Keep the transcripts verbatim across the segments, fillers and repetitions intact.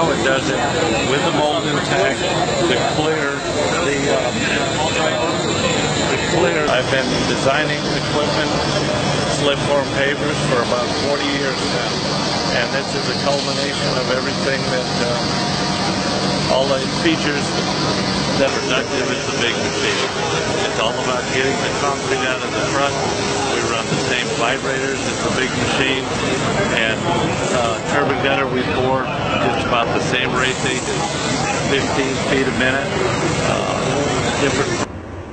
now it does it with the mold intact to clear the, um, to clear. I've been designing equipment, slip form pavers for about forty years now, and this is a culmination of everything that, uh, all the features that are productive. It's a big machine. It's all about getting the concrete out of the front. We run the same vibrators. It's a big machine, and uh, curb and gutter we pour just about the same rate they do, fifteen feet a minute. Uh, different.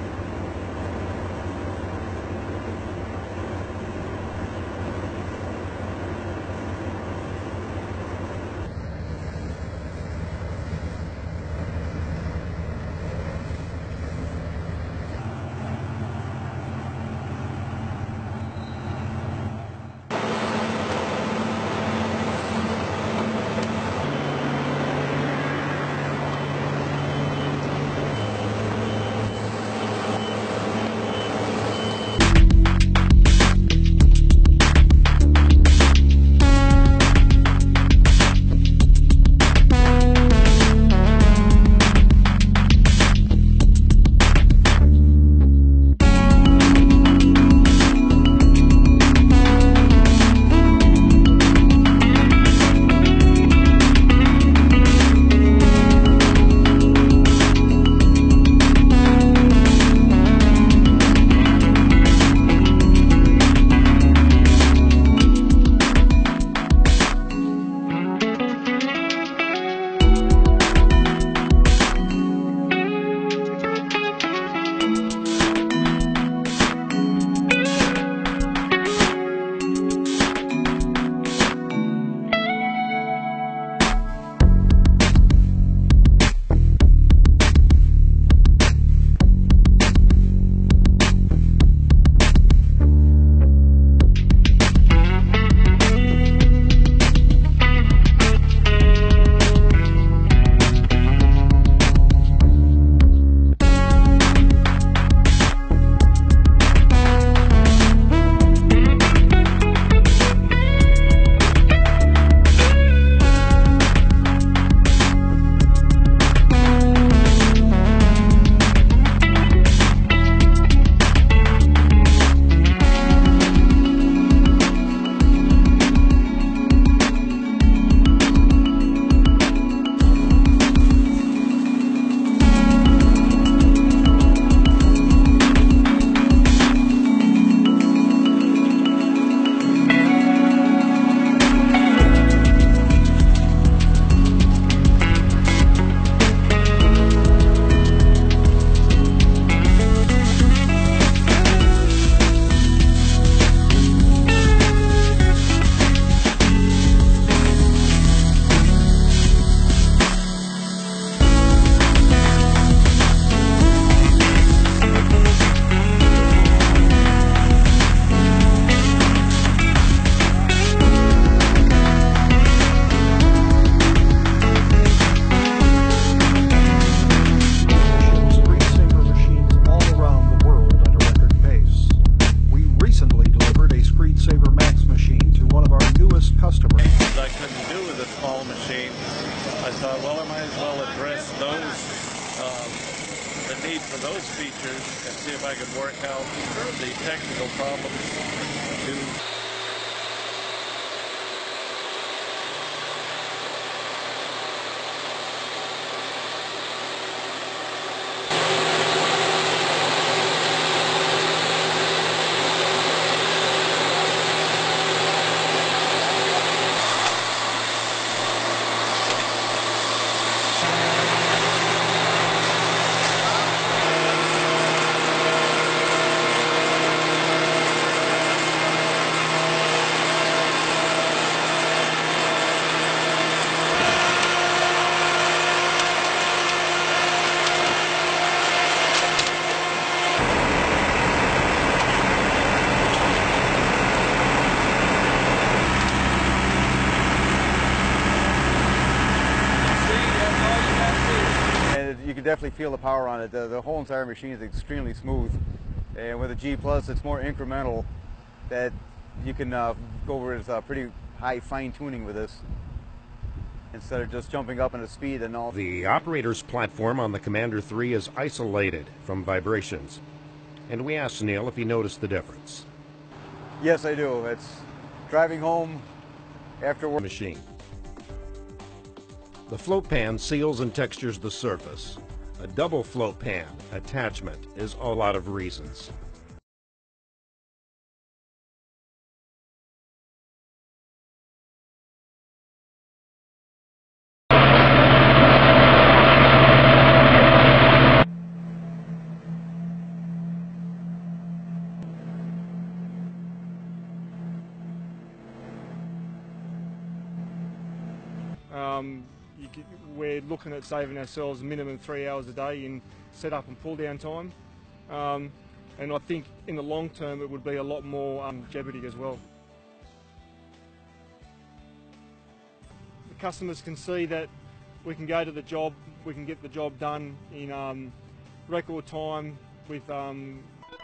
I thought, well, I might as well address those, um, the need for those features and see if I could work out the technical problems to you can definitely feel the power on it. The, the whole entire machine is extremely smooth, and with a G Plus, it's more incremental. That you can uh, go over with uh, pretty high fine tuning with this. instead of just jumping up in a speed and all. The operator's platform on the Commander three is isolated from vibrations, and we asked Neil if he noticed the difference. Yes, I do. It's driving home after work. Machine. The float pan seals and textures the surface. A double float pan attachment is all out of reasons. Um, you get, we're looking at saving ourselves a minimum three hours a day in setup and pull down time, um, and I think in the long term it would be a lot more um, longevity as well. The customers can see that we can go to the job, we can get the job done in um, record time with um,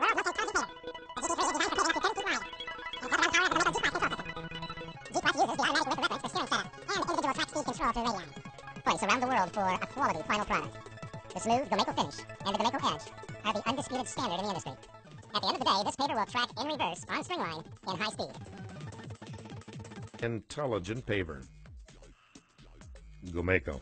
points around the world for a quality final product. The smooth Gomeco finish and the Gomeco edge are the undisputed standard in the industry. At the end of the day, this paver will track in reverse on string line in high speed. Intelligent paver. Gomeco.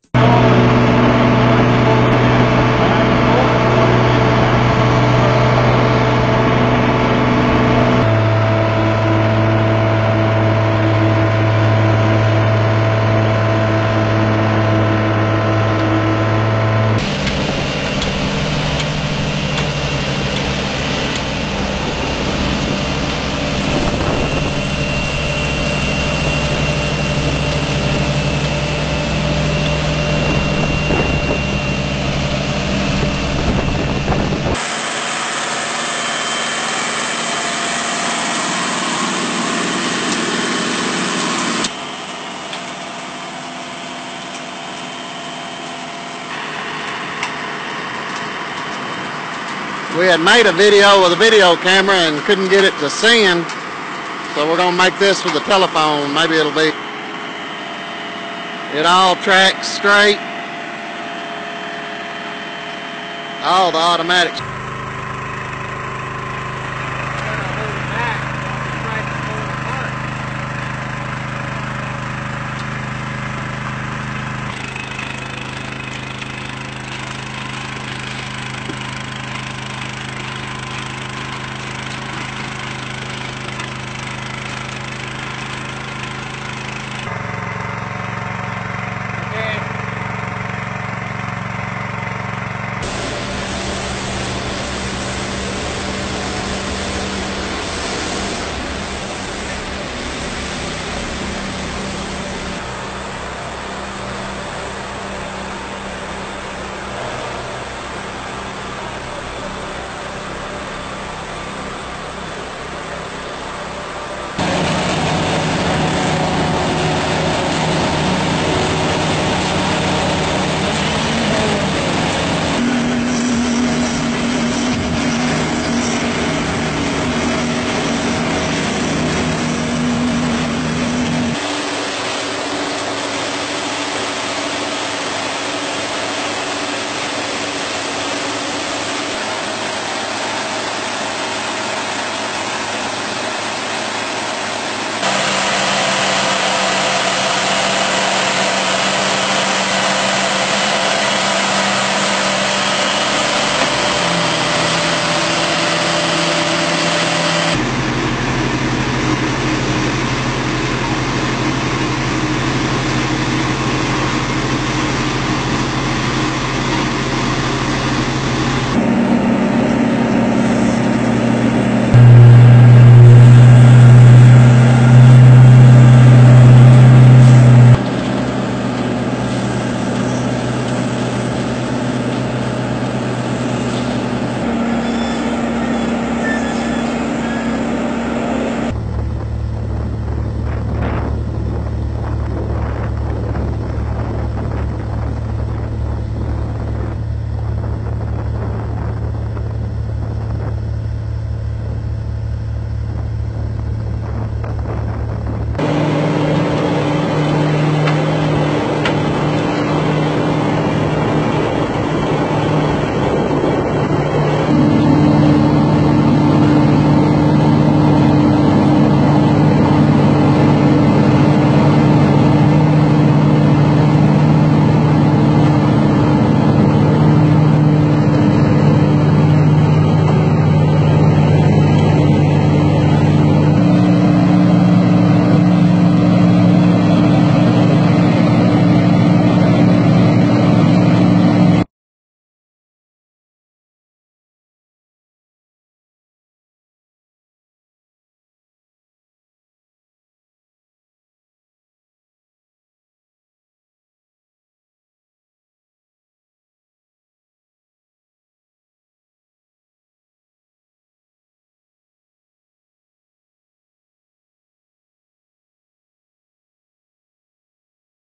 We had made a video with a video camera and couldn't get it to send, so we're going to make this with a telephone. Maybe it'll be, it all tracks straight, all the automatics.